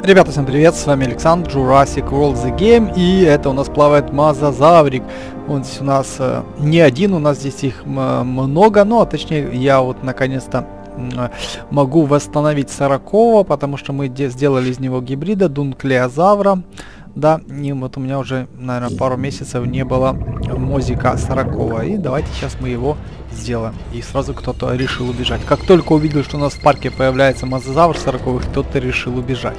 Ребята, всем привет, с вами Александр, Jurassic World The Game, и это у нас плавает мозазаврик. Он здесь у нас не один, у нас здесь их много, но точнее я вот наконец-то могу восстановить 40-го, потому что мы сделали из него гибрида дунклеозавра. Да, и вот у меня уже, наверное, пару месяцев не было мозика 40-го, и давайте сейчас мы его сделаем. И сразу кто-то решил убежать. Как только увидел, что у нас в парке появляется мозазавр 40-х, кто-то решил убежать.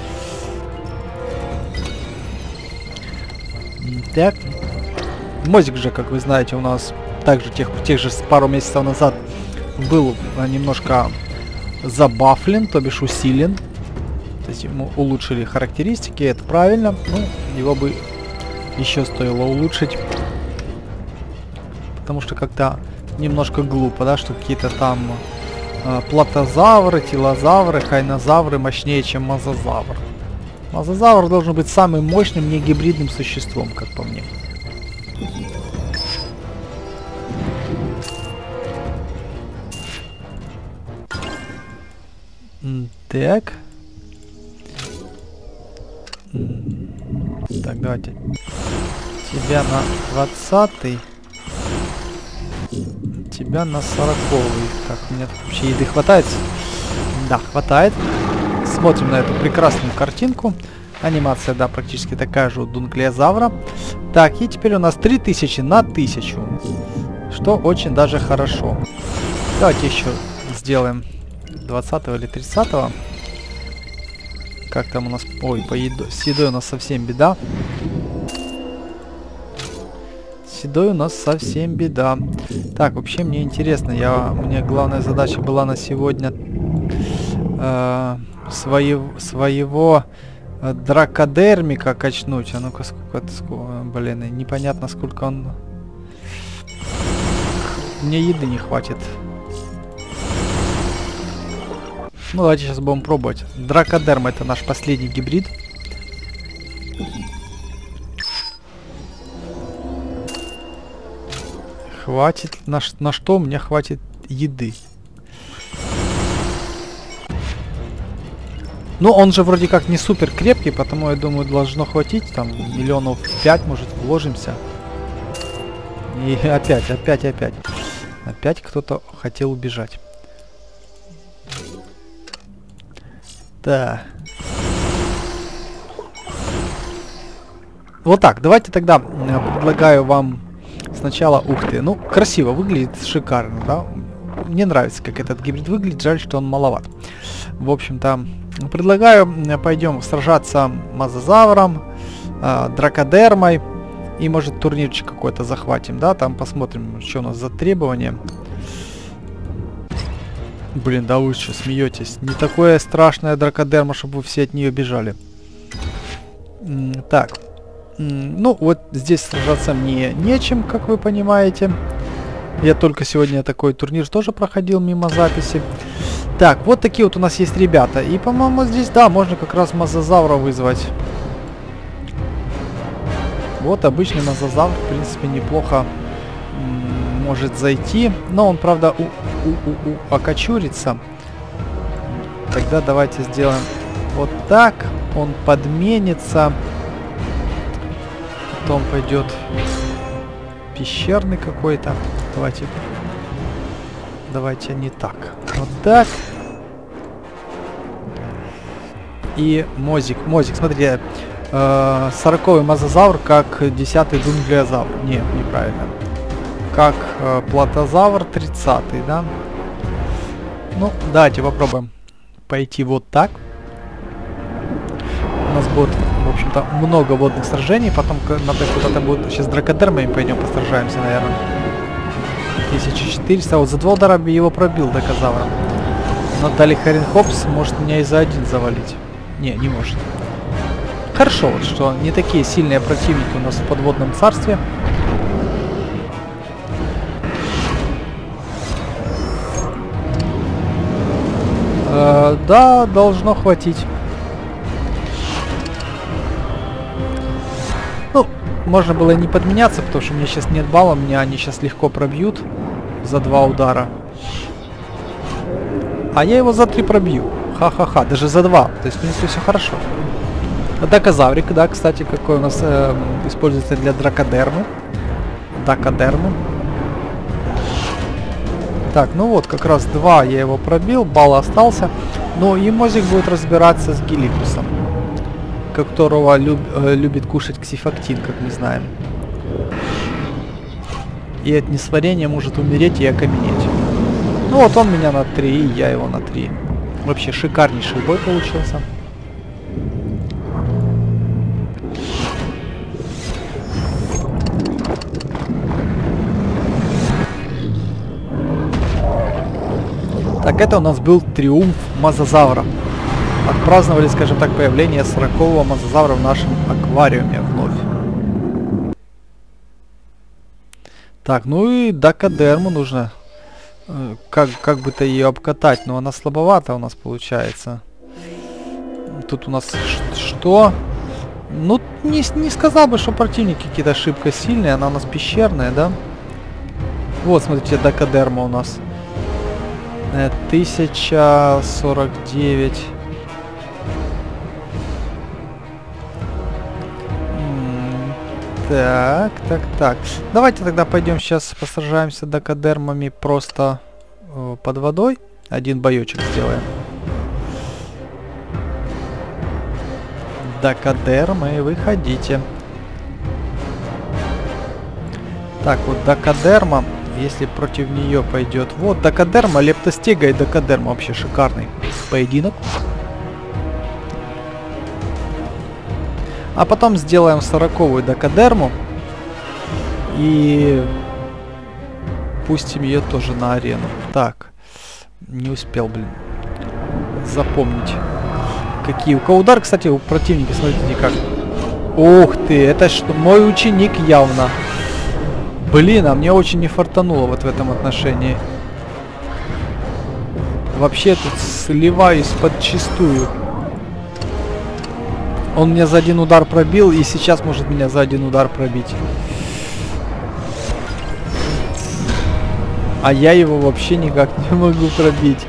Так, мозик же, как вы знаете, у нас также тех же пару месяцев назад был немножко забафлен, то бишь усилен. То есть ему улучшили характеристики, это правильно. Ну, его бы еще стоило улучшить. Потому что как-то немножко глупо, да, что какие-то там платозавры, тилозавры, хайнозавры мощнее, чем мозазавр. Мозазавр должен быть самым мощным негибридным существом, как по мне. Так. Так, давайте. Тебя на 20-й. Тебя на 40-й. Так, у меня тут вообще еды хватает? Да, хватает. Смотрим на эту прекрасную картинку. Анимация, да, практически такая же у дунклеозавра. Так, и теперь у нас 3000 на 1000. Что очень даже хорошо. Давайте еще сделаем 20 или 30. Как там у нас... Ой, с едой у нас совсем беда. С едой у нас совсем беда. Так, вообще мне интересно. Мне главная задача была на сегодня... своего дракодермика качнуть. А ну-ка, блин, непонятно, сколько он... Мне еды не хватит. Ну, давайте сейчас будем пробовать. Дракодерм — это наш последний гибрид. Хватит... На что мне хватит еды? Ну, он же вроде как не супер крепкий, потому я думаю, должно хватить. Там миллионов 5, может, вложимся. И опять. Опять кто-то хотел убежать. Да. Вот так, давайте тогда предлагаю вам сначала... Ух ты, ну, красиво выглядит, шикарно, да? Мне нравится, как этот гибрид выглядит, жаль, что он маловат. В общем-то, предлагаю, пойдем сражаться мозазавром, дракодермой, и, может, турнирчик какой-то захватим, да? Там посмотрим, что у нас за требования. Блин, да вы что, смеетесь? Не такое страшное дракодерма, чтобы вы все от нее бежали. Так. Ну, вот здесь сражаться мне нечем, как вы понимаете. Я только сегодня такой турнир тоже проходил мимо записи. Так, вот такие вот у нас есть ребята. И, по-моему, здесь, да, можно как раз мозазавра вызвать. Вот обычный мозазавр, в принципе, неплохо может зайти. Но он, правда, окочурится. Тогда давайте сделаем вот так. Он подменится. Потом пойдет пещерный какой-то. Давайте не так. Вот так. И мозик, смотрите. 40-й мозазавр как 10-й дунклеозавр. Нет, неправильно. Как платозавр 30-й, да? Ну, давайте попробуем пойти вот так. У нас будет, в общем-то, много водных сражений. Потом надо куда-то будет... Сейчас дракодермами пойдем посражаемся, наверное. 1400. Вот за 2 удара его пробил дракозавра. Но Дали Харенхопс может меня и за 1 завалить. Не может. Хорошо, вот что не такие сильные противники у нас в подводном царстве. Да, должно хватить. Ну, можно было не подменяться, потому что у меня сейчас нет балла, меня они сейчас легко пробьют за 2 удара. А я его за 3 пробью. Ха-ха-ха, даже за 2. То есть, в принципе, все хорошо. Дакозаврик, да, кстати, какой у нас используется для дракодермы. Дакодермы. Так, ну вот, как раз 2 я его пробил, балл остался. Но и Мозик будет разбираться с Геликусом, которого любит кушать ксифактин, как мы знаем. И от несварения может умереть и окаменеть. Ну вот он меня на 3, и я его на 3. Вообще шикарнейший бой получился. Так, это у нас был триумф мозазавра. Отпраздновали, скажем так, появление 40-го мозазавра в нашем аквариуме вновь. Так, ну и дакодерму нужно как бы-то ее обкатать, но она слабовата у нас получается. Тут у нас что? Ну, не сказал бы, что противники какие-то шибко сильные, она у нас пещерная, да? Вот, смотрите, дакодерма у нас. 1049. Так. Давайте тогда пойдем сейчас посражаемся дакодермами просто под водой. Один боечек сделаем. Дакодермы, выходите. Так, вот дакодерма, если против нее пойдет. Вот дакодерма, лептостега и дакодерма. Вообще шикарный поединок. А потом сделаем 40-ю дакодерму. И пустим ее тоже на арену. Так, не успел, блин, запомнить. Какие. У кого удар, кстати, у противника, смотрите как. Ух ты, это что, мой ученик явно. Блин, а мне очень не фартануло вот в этом отношении. Вообще тут сливаюсь подчистую. Он меня за один удар пробил, и сейчас может меня за один удар пробить. А я его вообще никак не могу пробить.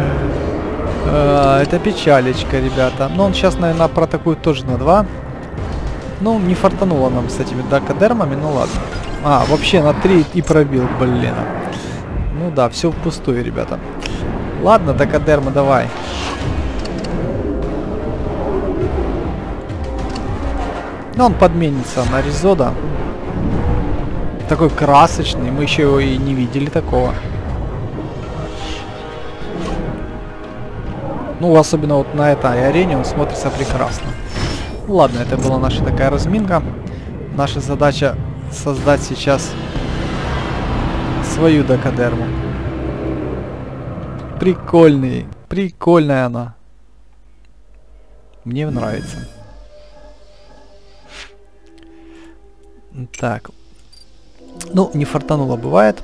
Это печалечка, ребята. Но он сейчас, наверное, проатакует тоже на 2. Ну, не фартануло нам с этими дакодермами, ну ладно. А, вообще на 3 и пробил, блин. Ну да, все впустую, ребята. Ладно, дакодерма, давай. Ну, он подменится на Ризода. Такой красочный, мы еще его и не видели такого. Ну, особенно вот на этой арене он смотрится прекрасно. Ладно, это была наша такая разминка. Наша задача создать сейчас свою дакодерму. Прикольная она. Мне нравится. Так. Ну, не фартануло, бывает.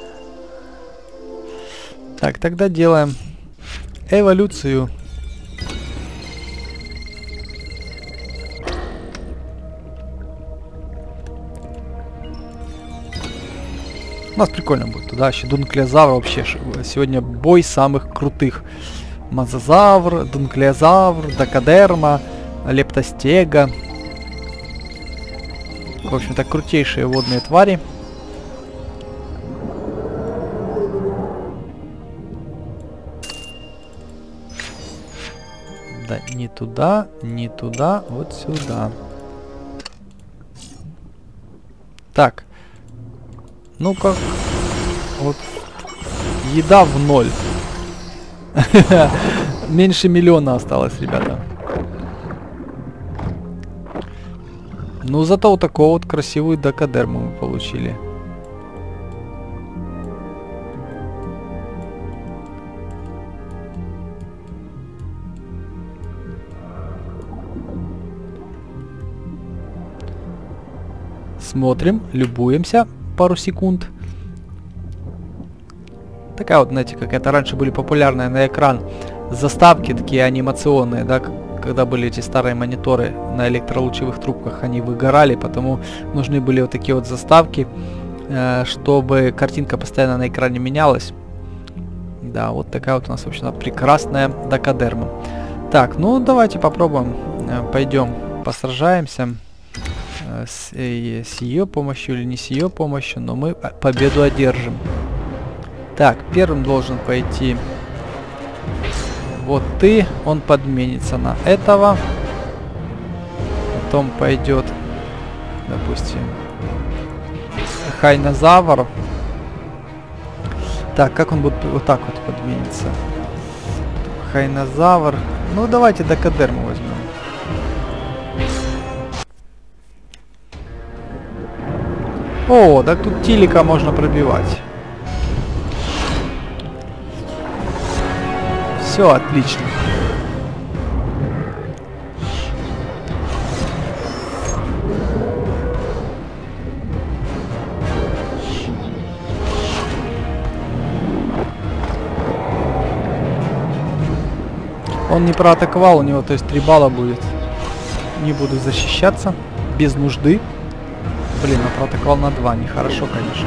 Так, тогда делаем эволюцию. У нас прикольно будет. Да, еще Дунклеозавр вообще. Сегодня бой самых крутых. Мозазавр, Дунклеозавр, дакодерма, лептостега. В общем-то, крутейшие водные твари. Да, не туда, не туда, вот сюда. Так. Ну-ка. Вот. Еда в 0. Меньше миллиона осталось, ребята. Ну, зато вот такого вот красивую дакодерму мы получили. Смотрим, любуемся пару секунд. Такая вот, знаете, как это раньше были популярные на экран заставки, такие анимационные, да, когда были эти старые мониторы на электролучевых трубках, они выгорали, потому нужны были вот такие вот заставки, чтобы картинка постоянно на экране менялась. Да, вот такая вот у нас, в общем, прекрасная дакодерма. Так, ну давайте попробуем. Пойдем посражаемся с ее помощью или не с ее помощью, но мы победу одержим. Так, первым должен пойти вот ты, он подменится на этого. Потом пойдет, допустим, Хайнозавр. Так, как он будет вот так вот подмениться? Хайнозавр. Ну, давайте дакодерму возьмем. О, так тут Тилика можно пробивать. Все отлично. Он не проатаковал, у него, то есть 3 балла будет. Не буду защищаться. Без нужды. Блин, он проатаковал на 2. Нехорошо, конечно.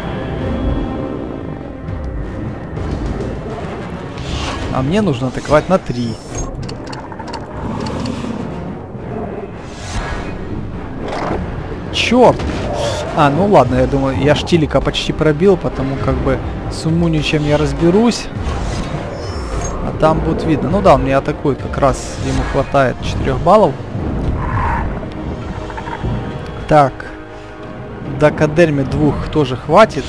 А мне нужно атаковать на 3. Черт! А, ну ладно, я думаю, я Штилика почти пробил, потому как бы с Умуничем я разберусь. А там будет видно. Ну да, он меня атакует, как раз ему хватает 4 баллов. Так. Дакодерме 2 тоже хватит.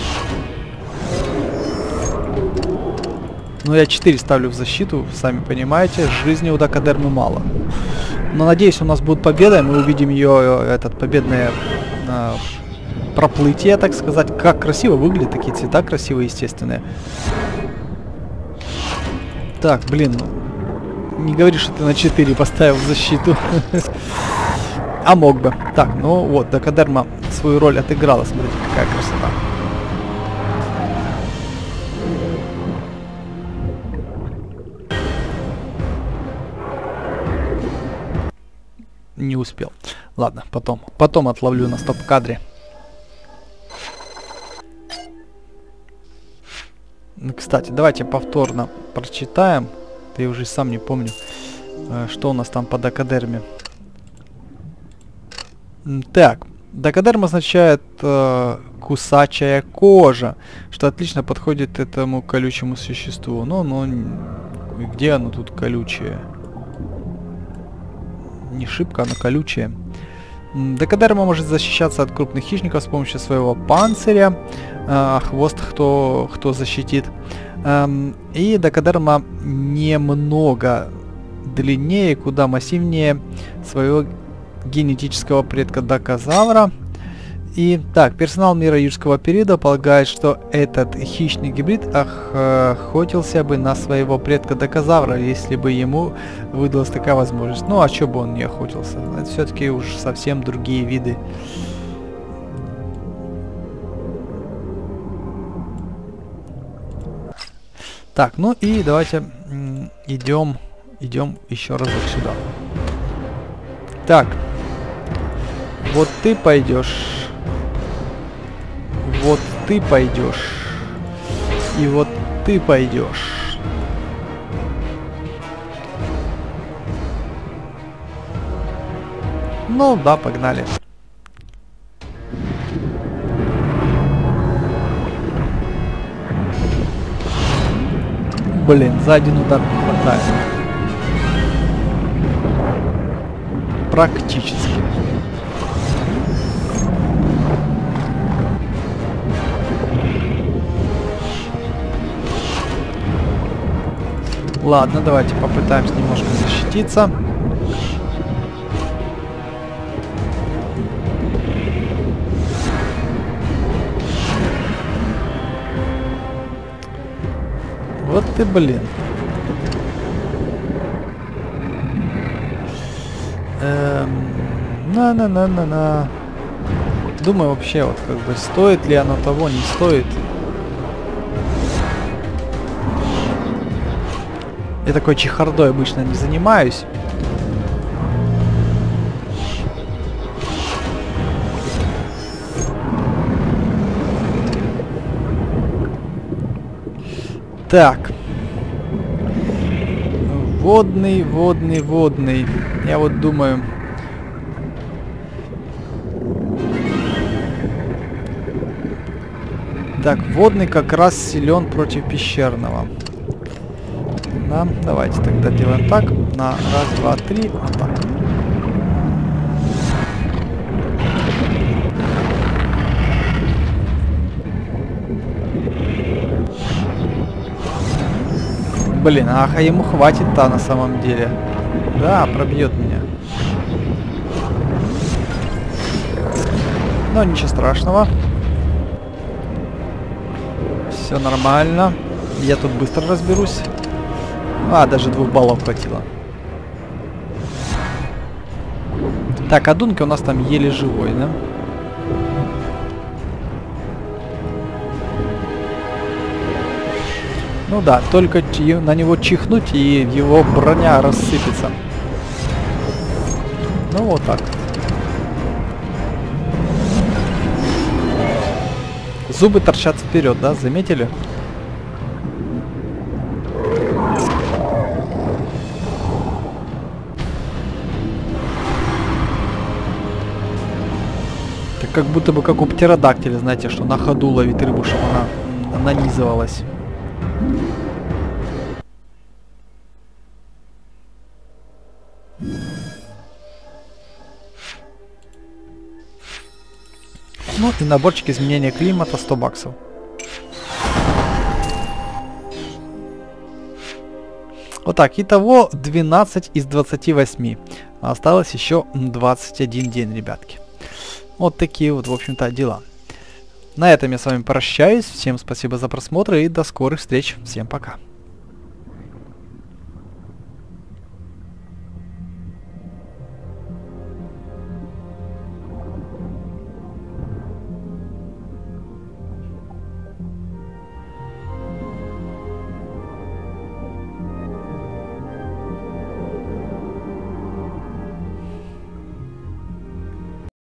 Но я 4 ставлю в защиту, сами понимаете, жизни у дакодермы мало. Но надеюсь, у нас будет победа, и мы увидим ее, этот, победное проплытие, так сказать. Как красиво выглядят такие цвета, красивые, естественные. Так, блин, не говори, что ты на 4 поставил в защиту. А мог бы. Так, ну вот, дакодерма свою роль отыграла, смотрите, какая красота. Не успел. Ладно, потом отловлю на стоп-кадре. Кстати, давайте повторно прочитаем. Да я уже сам не помню, что у нас там по дакодерме. Так, дакодерм означает кусачая кожа, что отлично подходит этому колючему существу. Но где оно тут колючее? Не шибко, оно колючее. Дакодерма может защищаться от крупных хищников с помощью своего панциря, хвост кто защитит. И дакодерма немного длиннее, куда массивнее своего генетического предка дакозавра. И так, персонал мира юрского периода полагает, что этот хищный гибрид охотился бы на своего предка дакозавра, если бы ему выдалась такая возможность. Ну, а чё бы он не охотился? Это все-таки уж совсем другие виды. Так, ну и давайте идем еще разок сюда. Так, вот ты пойдешь. Вот ты пойдешь. И вот ты пойдешь. Ну да, погнали. Блин, за один удар не хватает. Практически. Ладно, давайте попытаемся немножко защититься. Вот ты, блин. На. Думаю, вообще, вот как бы стоит ли оно того, не стоит. Я такой чехардой обычно не занимаюсь. Так, Водный, водный, водный. Я вот думаю... Так, водный как раз силен против пещерного. Да, давайте тогда делаем так. На раз, два, три. Вот так. Блин, ах, а ему хватит-то на самом деле. Да, пробьет меня. Но ничего страшного. Все нормально. Я тут быстро разберусь. А, даже 2 баллов хватило. Так, а Дунки у нас там еле живой, да? Ну да, только на него чихнуть, и его броня рассыпется. Ну вот так. Зубы торчат вперед, да? Заметили? Так как будто бы как у птеродактиля, знаете, что на ходу ловит рыбу, чтобы она нанизывалась. Ну и наборчик изменения климата 100 баксов. Вот так, итого 12 из 28. Осталось еще 21 день, ребятки. Вот такие вот, в общем-то, дела. На этом я с вами прощаюсь. Всем спасибо за просмотр и до скорых встреч. Всем пока.